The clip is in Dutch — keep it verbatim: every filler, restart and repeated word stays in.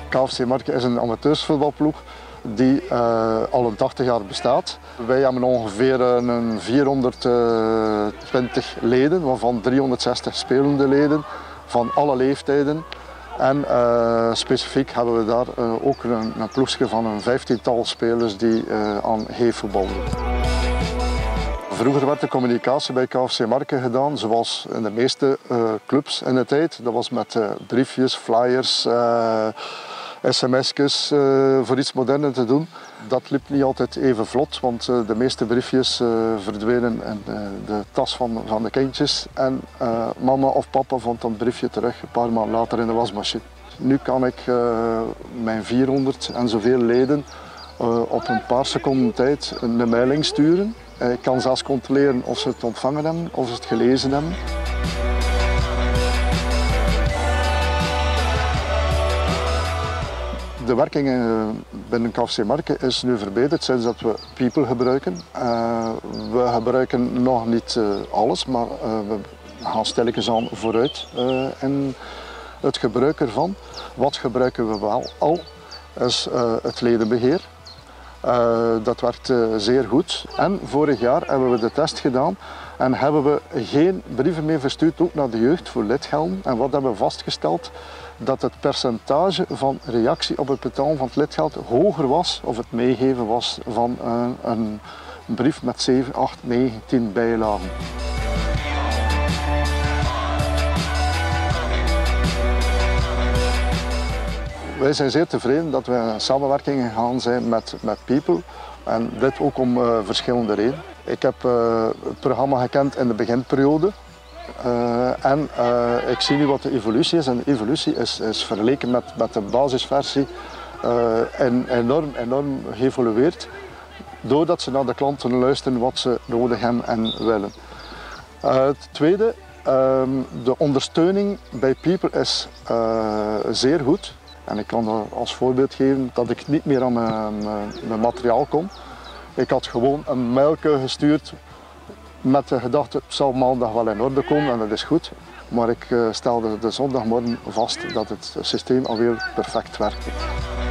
K F C Marke is een amateursvoetbalploeg die uh, al een tachtig jaar bestaat. Wij hebben ongeveer een vierhonderdtwintig leden, waarvan driehonderdzestig spelende leden van alle leeftijden. En uh, specifiek hebben we daar uh, ook een, een ploegje van een vijftiental spelers die uh, aan heefvoetbal doen. Vroeger werd de communicatie bij K F C Marke gedaan, zoals in de meeste uh, clubs in de tijd. Dat was met uh, briefjes, flyers, uh, sms'jes uh, voor iets moderner te doen. Dat liep niet altijd even vlot, want uh, de meeste briefjes uh, verdwenen in uh, de tas van, van de kindjes. En uh, mama of papa vond dat briefje terug een paar maanden later in de wasmachine. Nu kan ik uh, mijn vierhonderd en zoveel leden uh, op een paar seconden tijd een mailing sturen. Ik kan zelfs controleren of ze het ontvangen hebben, of ze het gelezen hebben. De werking binnen K F C Marke is nu verbeterd sinds dat we People gebruiken. Uh, we gebruiken nog niet uh, alles, maar uh, we gaan stilletjes aan vooruit uh, in het gebruik ervan. Wat gebruiken we wel al, is uh, het ledenbeheer. Uh, dat werkt uh, zeer goed. En vorig jaar hebben we de test gedaan en hebben we geen brieven meer verstuurd, ook naar de jeugd, voor lidgelden. En wat hebben we vastgesteld? Dat het percentage van reactie op het betalen van het lidgeld hoger was, of het meegeven was, van uh, een brief met zeven, acht, negen, tien bijlagen. Wij zijn zeer tevreden dat we in samenwerking gegaan zijn met, met People. En dit ook om uh, verschillende redenen. Ik heb uh, het programma gekend in de beginperiode. Uh, en uh, ik zie nu wat de evolutie is. En de evolutie is, is vergeleken met, met de basisversie uh, en enorm, enorm geëvolueerd. Doordat ze naar de klanten luisteren wat ze nodig hebben en willen. Uh, het tweede, uh, de ondersteuning bij People is uh, zeer goed. En ik kan als voorbeeld geven dat ik niet meer aan mijn, mijn, mijn materiaal kom. Ik had gewoon een mailje gestuurd met de gedachte, het zal maandag wel in orde komen en dat is goed. Maar ik uh, stelde de zondagmorgen vast dat het systeem alweer perfect werkte.